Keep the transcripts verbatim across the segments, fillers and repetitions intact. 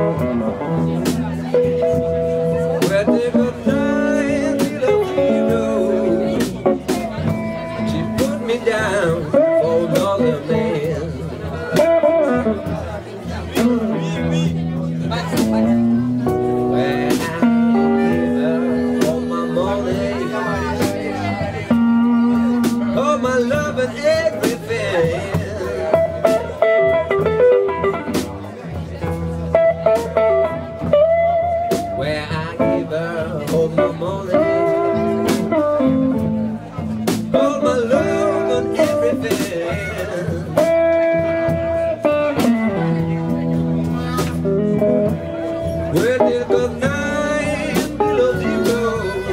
Well, there was nine below zero. She put me down for another man. When I give her all my money, all my love and everything, where I give her all my money, all my love and everything. Where there was nine below zero,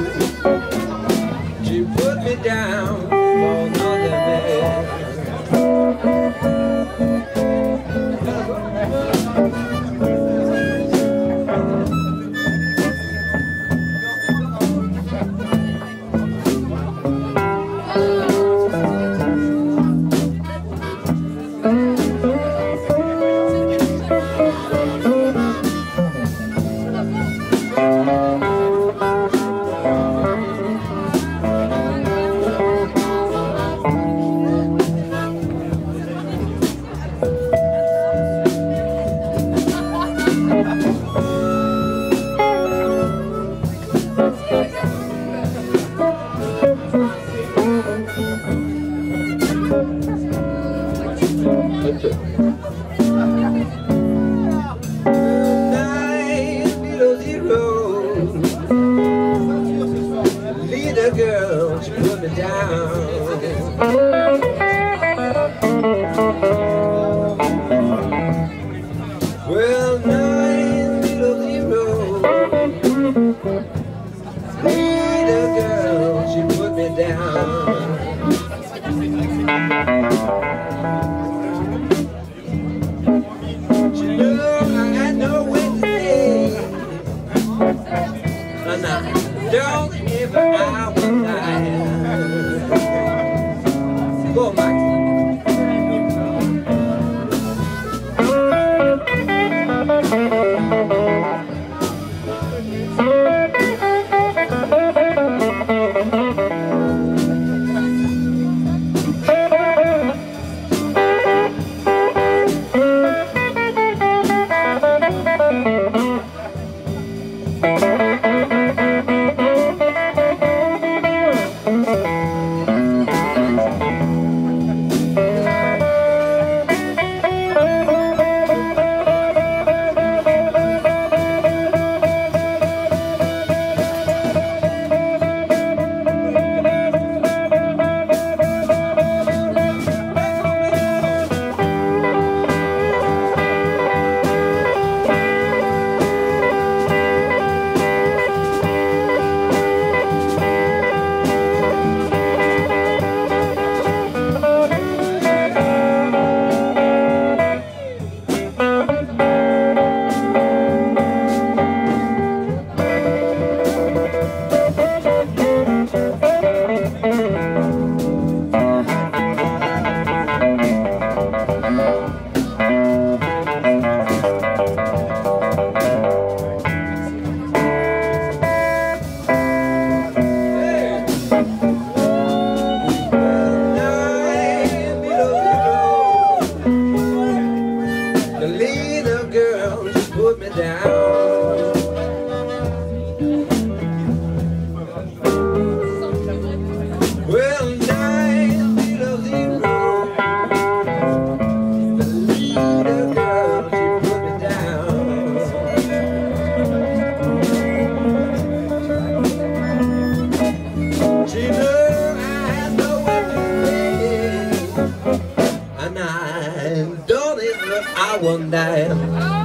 she put me down for another man. Nine below zero, little girl, she put me down. Well, nine below zero, little girl, she put me down. She knew I had nowhere to stay, and I don't ever I will die. Go, Mike. Put me down. Well, nine below zero, the little girl, she put me down. She knew I had nowhere to stay, and I don't even look, I won't die.